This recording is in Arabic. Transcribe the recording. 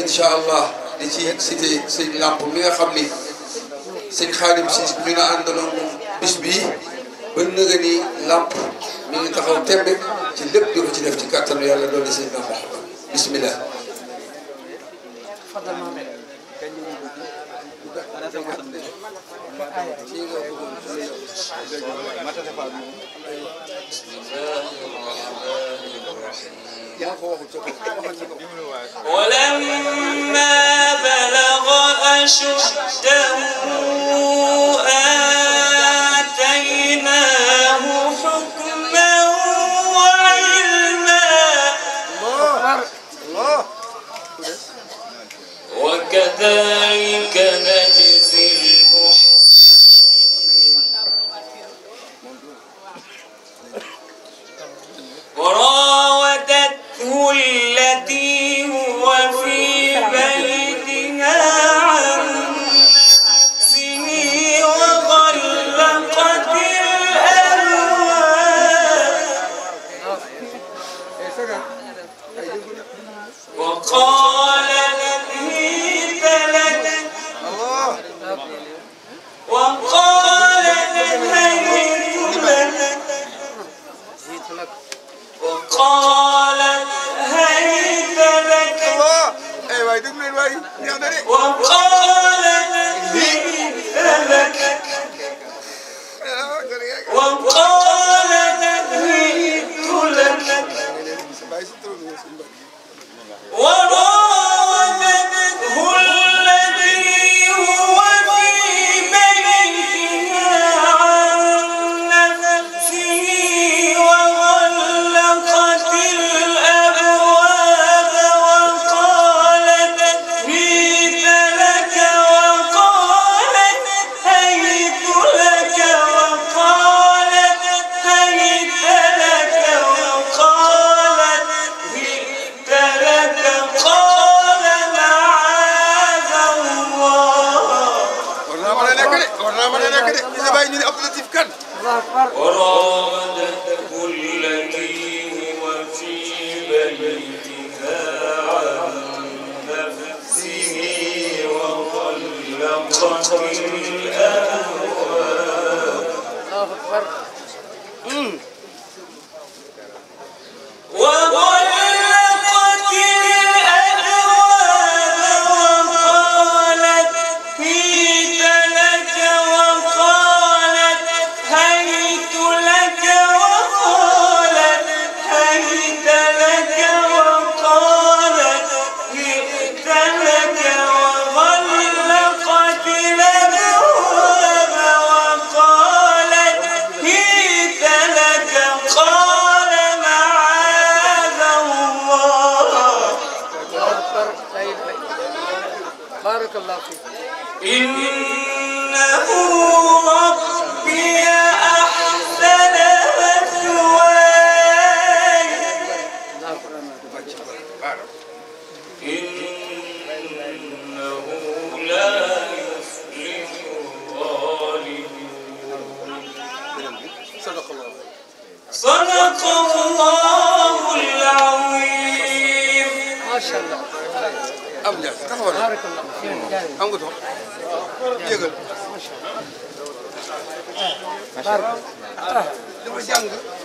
incha allah di ci cité sëñ Lamp mi nga xam ni sëñ Xaadim si ñu na àndaloon moom bis bii ba nëga ni Lamp mi ngi taxaw tembe ci lépp di ko ci def ci kàttanu yàlla doon di sëñ Lamp bismillah ولما بلغ أشده آتيناه حكما وعلما وكذلك نجزي المحسنين وراودته التي هو في بيتها عن نفسه وغلقت الأبواب وقالت هيت لك وقالت هيت لك وقالت هيت لك وقالت هيت لك وقالت هيت لك وراودته التي هو في بيتها عن نفسه وغلقت الأبواب وقالت هيت لك وقالت هيت لك وقالت هيت لك وقالت هيت لك قال معاذ الله وراودته التي هو في بيتها عن نفسه وغلقت الأبواب وغلقت الأبواب وقالت هيت لك وقالت هيت لك وقالت هيت لك وقالت هيت لك وغلقت الأبواب وقالت هيت لك قال معاذ الله بارك الله فيك إنه ربي أحسن مثواي إنه لا يفلح الظالمون صدق الله صدق الله العظيم ما شاء الله أبدا تفضل بارك الله فيك أنقذه يقل بارك لما جانغ